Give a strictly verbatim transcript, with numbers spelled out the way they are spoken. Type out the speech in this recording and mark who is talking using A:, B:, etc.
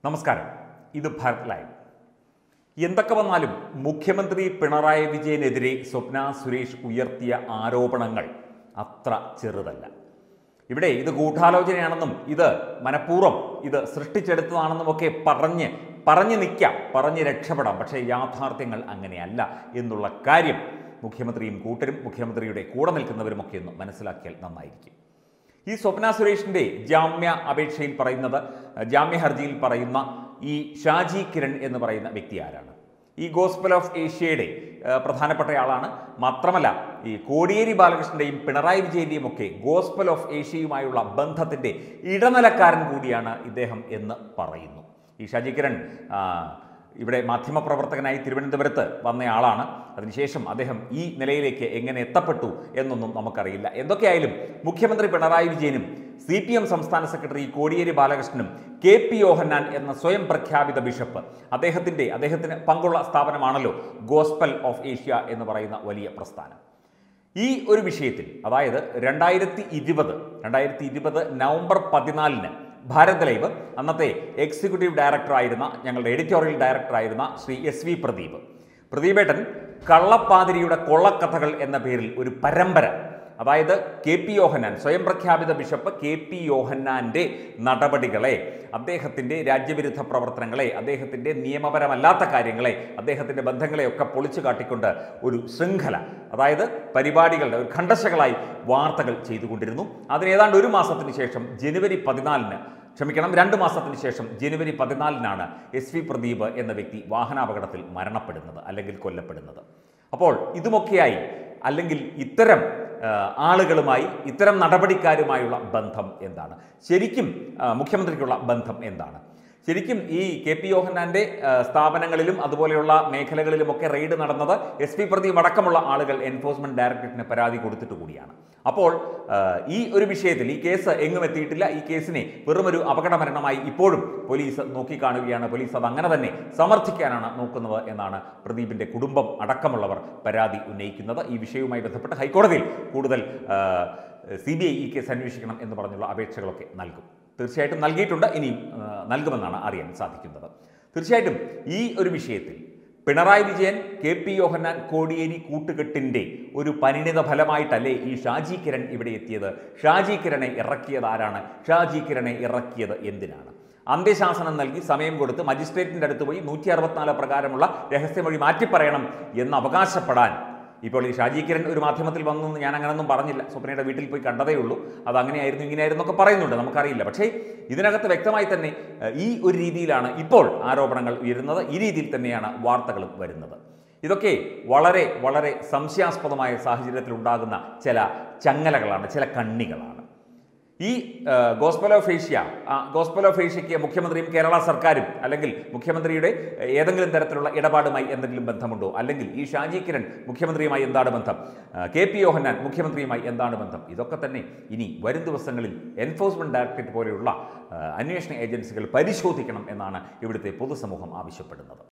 A: നമസ്കാരം. ഇത് ഭാരത് ലൈവ്. എന്തൊക്കെ വന്നാലും മുഖ്യമന്ത്രി പിണറായി വിജയനെതിരെ സ്വപ്ന സുരേഷ് ഉയർത്തിയ ആരോപണങ്ങൾ അത്ര ചെറുതല്ല. ഇവിടെ ഇത് ഗൂഢാലോചനയാണെന്നും ഇത് മനഃപൂർവ്വം ഇത് സൃഷ്ടിച്ചെടുത്തതാണെന്നുമൊക്കെ പറഞ്ഞ് പറഞ്ഞു നിൽക്കാം, പറഞ്ഞ് രക്ഷപ്പെടാം. പക്ഷേ യാഥാർത്ഥ്യങ്ങൾ അങ്ങനെയല്ല എന്നുള്ള കാര്യം മുഖ്യമന്ത്രിയും കൂട്ടരും മുഖ്യമന്ത്രിയുടെ കൂടെ നിൽക്കുന്നവരുമൊക്കെ ഒന്ന് മനസ്സിലാക്കിയാൽ നന്നായിരിക്കും. ഈ സ്വപ്ന സുരേഷിൻ്റെ ജാമ്യ അപേക്ഷയിൽ പറയുന്നത്, ജാമ്യ ഹർജിയിൽ പറയുന്ന ഈ ഷാജി കിരൺ എന്ന് പറയുന്ന വ്യക്തി ആരാണ്? ഈ ഗോസ്പൽ ഓഫ് ഏഷ്യയുടെ പ്രധാനപ്പെട്ടയാളാണ്. മാത്രമല്ല ഈ കോടിയേരി ബാലകൃഷ്ണൻ്റെയും പിണറായി വിജയൻ്റെയും ഒക്കെ ഗോസ്പൽ ഓഫ് ഏഷ്യയുമായുള്ള ബന്ധത്തിൻ്റെ ഇടനിലക്കാരൻ കൂടിയാണ് ഇദ്ദേഹം എന്ന് പറയുന്നു. ഈ ഷാജി കിരൺ ഇവിടെ മാധ്യമപ്രവർത്തകനായി തിരുവനന്തപുരത്ത് വന്നയാളാണ്. അതിനുശേഷം അദ്ദേഹം ഈ നിലയിലേക്ക് എങ്ങനെ എത്തപ്പെട്ടു എന്നൊന്നും നമുക്കറിയില്ല. എന്തൊക്കെയായാലും മുഖ്യമന്ത്രി പിണറായി വിജയനും സി പി എം സംസ്ഥാന സെക്രട്ടറി കോടിയേരി ബാലകൃഷ്ണനും കെ പി യോഹന്നാൻ എന്ന സ്വയം പ്രഖ്യാപിത ബിഷപ്പ്, അദ്ദേഹത്തിൻ്റെ അദ്ദേഹത്തിന് പങ്കുള്ള സ്ഥാപനമാണല്ലോ ഗോസ്പൽ ഓഫ് ഏഷ്യ എന്ന് പറയുന്ന വലിയ പ്രസ്ഥാനം. ഈ ഒരു വിഷയത്തിൽ, അതായത് രണ്ടായിരത്തി ഇരുപത് രണ്ടായിരത്തി ഇരുപത് നവംബർ പതിനാലിന് ഭാരത് ലൈവ് അന്നത്തെ എക്സിക്യൂട്ടീവ് ഡയറക്ടറായിരുന്ന, ഞങ്ങളുടെ എഡിറ്റോറിയൽ ഡയറക്ടറായിരുന്ന ശ്രീ എസ് വി പ്രദീപ് പ്രദീപേട്ടൻ കള്ളപ്പാതിരിയുടെ കൊള്ളക്കഥകൾ എന്ന പേരിൽ ഒരു പരമ്പര, അതായത് കെ പി യോഹന്നാൻ, സ്വയം പ്രഖ്യാപിത ബിഷപ്പ് കെ പി യോഹന്നാൻ്റെ നടപടികളെ, അദ്ദേഹത്തിൻ്റെ രാജ്യവിരുദ്ധ പ്രവർത്തനങ്ങളെ, അദ്ദേഹത്തിൻ്റെ നിയമപരമല്ലാത്ത കാര്യങ്ങളെ, അദ്ദേഹത്തിൻ്റെ ബന്ധങ്ങളെയൊക്കെ പൊളിച്ചു കാട്ടിക്കൊണ്ട് ഒരു ശൃംഖല, അതായത് പരിപാടികളുടെ ഒരു ഖണ്ഡശകളായി വാർത്തകൾ ചെയ്തുകൊണ്ടിരുന്നു. അതിന് ഏതാണ്ട് ഒരു മാസത്തിന് ശേഷം ജനുവരി പതിനാലിന് ക്ഷമിക്കണം രണ്ട് മാസത്തിന് ശേഷം ജനുവരി പതിനാലിനാണ് എസ് വി പ്രദീപ് എന്ന വ്യക്തി വാഹനാപകടത്തിൽ മരണപ്പെടുന്നത് അല്ലെങ്കിൽ കൊല്ലപ്പെടുന്നത്. അപ്പോൾ ഇതുമൊക്കെയായി, അല്ലെങ്കിൽ ഇത്തരം ആളുകളുമായി, ഇത്തരം നടപടിക്കാരുമായുള്ള ബന്ധം എന്താണ്? ശരിക്കും മുഖ്യമന്ത്രിക്കുള്ള ബന്ധം എന്താണ്? ശരിക്കും ഈ കെ പി യോഹന്നാൻ്റെ സ്ഥാപനങ്ങളിലും അതുപോലെയുള്ള മേഖലകളിലുമൊക്കെ റെയ്ഡ് നടന്നത് എസ് പി പ്രദീപ് അടക്കമുള്ള ആളുകൾ എൻഫോഴ്സ്മെന്റ് ഡയറക്ടറേറ്റിന് പരാതി കൊടുത്തിട്ട് കൂടിയാണ്. അപ്പോൾ ഈ ഒരു വിഷയത്തിൽ ഈ കേസ് എങ്ങും എത്തിയിട്ടില്ല. ഈ കേസിനെ വെറുമൊരു അപകട മരണമായി ഇപ്പോഴും പോലീസ് നോക്കിക്കാണുകയാണ്. പോലീസ് അത് അങ്ങനെ തന്നെ സമർത്ഥിക്കാനാണ് നോക്കുന്നത് എന്നാണ് പ്രദീപിൻ്റെ കുടുംബം അടക്കമുള്ളവർ പരാതി ഉന്നയിക്കുന്നത്. ഈ വിഷയവുമായി ബന്ധപ്പെട്ട് ഹൈക്കോടതിയിൽ കൂടുതൽ സി ബി ഐ ഈ കേസ് അന്വേഷിക്കണം എന്ന് പറഞ്ഞുള്ള അപേക്ഷകളൊക്കെ നൽകും. തീർച്ചയായിട്ടും നൽകിയിട്ടുണ്ട്, ഇനിയും നൽകുമെന്നാണ് അറിയാൻ സാധിക്കുന്നത്. തീർച്ചയായിട്ടും ഈ ഒരു വിഷയത്തിൽ പിണറായി വിജയൻ, കെ പി യോഹന്നാൻ, കോടിയേരി കൂട്ടുകെട്ടിൻ്റെ ഒരു പരിണിത ഫലമായിട്ടല്ലേ ഈ ഷാജി കിരൺ ഇവിടെ എത്തിയത്? ഷാജി കിരണെ ഇറക്കിയത് ആരാണ്? ഷാജി കിരണെ ഇറക്കിയത് എന്തിനാണ്? അന്ത്യശാസനം നൽകി സമയം കൊടുത്ത് മജിസ്ട്രേറ്റിൻ്റെ അടുത്ത് പോയി നൂറ്റി അറുപത്തിനാല് പ്രകാരമുള്ള രഹസ്യമൊഴി മാറ്റിപ്പറയണം എന്ന് അവകാശപ്പെടാൻ ഇപ്പോൾ ഈ ഷാജി കിരൺ ഒരു മാധ്യമത്തിൽ വന്നു, ഞാൻ അങ്ങനെയൊന്നും പറഞ്ഞില്ല, സ്വപ്നയുടെ വീട്ടിൽ പോയി കണ്ടതേ ഉള്ളൂ, അത് അങ്ങനെയായിരുന്നു ഇങ്ങനെയായിരുന്നു ഒക്കെ പറയുന്നുണ്ട്, നമുക്കറിയില്ല. പക്ഷേ ഇതിനകത്ത് വ്യക്തമായി തന്നെ ഈ ഒരു രീതിയിലാണ് ഇപ്പോൾ ആരോപണങ്ങൾ ഉയരുന്നത്. ഈ രീതിയിൽ തന്നെയാണ് വാർത്തകളും വരുന്നത്. ഇതൊക്കെ വളരെ വളരെ സംശയാസ്പദമായ സാഹചര്യത്തിൽ ഉണ്ടാകുന്ന ചില ചങ്ങലകളാണ്, ചില കണ്ണികളാണ്. ഈ gospel of Asia, gospel of ഏഷ്യയ്ക്ക് മുഖ്യമന്ത്രിയും കേരള സർക്കാരും അല്ലെങ്കിൽ മുഖ്യമന്ത്രിയുടെ ഏതെങ്കിലും തരത്തിലുള്ള ഇടപാടുമായി എന്തെങ്കിലും ബന്ധമുണ്ടോ? അല്ലെങ്കിൽ ഈ ഷാജി കിരൺ മുഖ്യമന്ത്രിയുമായി എന്താണ് ബന്ധം? കെ പി യോഹന്നാൻ മുഖ്യമന്ത്രിയുമായി എന്താണ് ബന്ധം? ഇതൊക്കെ തന്നെ ഇനി വരും ദിവസങ്ങളിൽ എൻഫോഴ്സ്മെന്റ് ഡയറക്ടറേറ്റ് പോലെയുള്ള അന്വേഷണ ഏജൻസികൾ പരിശോധിക്കണം എന്നാണ് ഇവിടുത്തെ പൊതുസമൂഹം ആവശ്യപ്പെടുന്നത്.